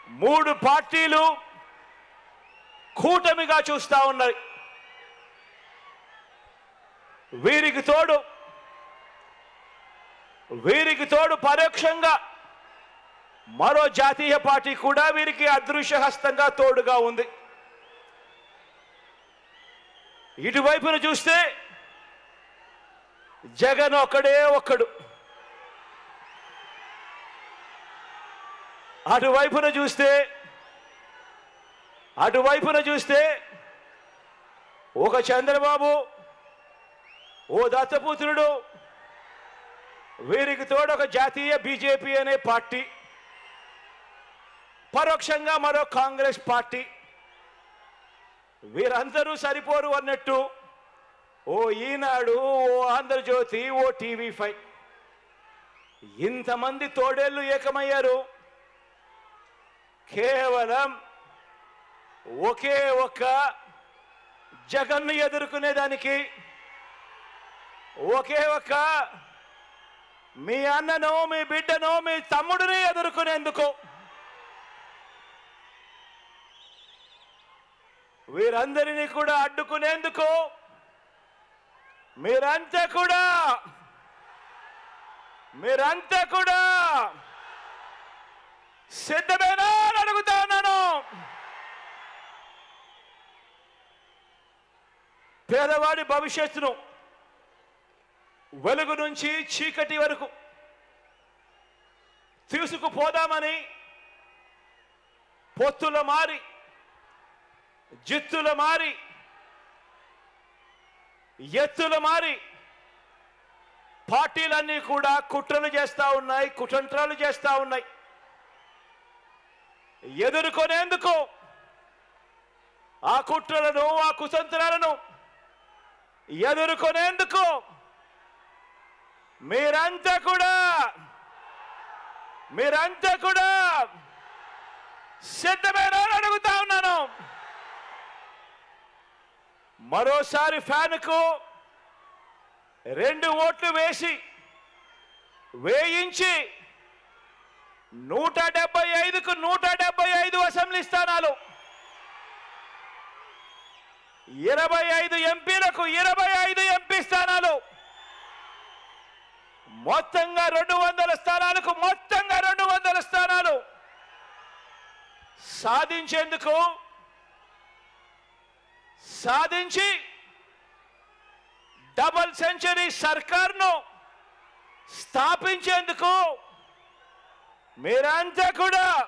మూడు పార్టీలు కూటమిగా చూస్తా ఉన్నాయి. వీరికి తోడు పరోక్షంగా మరో జాతీయ పార్టీ కూడా వీరికి అదృశ్య హస్తంగా తోడుగా ఉంది. ఇటువైపున చూస్తే జగన్ ఒక్కడే ఒక్కడు, అటువైపున చూస్తే ఒక చంద్రబాబు, ఓ దత్తపుత్రుడు, వీరికి తోడు ఒక జాతీయ బీజేపీ అనే పార్టీ, పరోక్షంగా మరో కాంగ్రెస్ పార్టీ. వీరందరూ సరిపోరు అన్నట్టు ఓ ఈనాడు, ఓ ఆంధ్రజ్యోతి, ఓ టీవీ5 ఇంతమంది తోడేళ్లు ఏకమయ్యారు కేవలం ఒకే ఒక్క జగన్ను ఎదుర్కొనేదానికి, ఒకే ఒక్క మీ అన్నను, మీ బిడ్డను, మీ తమ్ముడిని ఎదుర్కొనేందుకు. వీరందరినీ కూడా అడ్డుకునేందుకు మీరంతా కూడా సిద్ధమేనా అని అడుగుతా ఉన్నాను. పేదవాడి భవిష్యత్తును వెలుగు నుంచి చీకటి వరకు తీసుకుపోదామని పొత్తుల మారి, జిత్తుల మారి, ఎత్తుల మారి పార్టీలన్నీ కూడా కుట్రలు చేస్తా ఉన్నాయి, కుతంత్రాలు చేస్తా ఉన్నాయి. ఎదుర్కొనేందుకు ఆ కుట్రలను, ఆ కుతంత్రాలను ఎదుర్కొనేందుకు మీరంతా కూడా సిద్ధమేనా అని అడుగుతా ఉన్నాను. మరోసారి ఫ్యాన్కు 2 ఓట్లు వేయించి 175కు 175 అసెంబ్లీ స్థానాలు, 25 ఎంపీలకు 25 ఎంపీ స్థానాలు, మొత్తంగా 200 స్థానాలకు మొత్తంగా 200 స్థానాలు సాధించి డబుల్ సెంచరీ సర్కార్ను స్థాపించేందుకు మీరంతా కూడా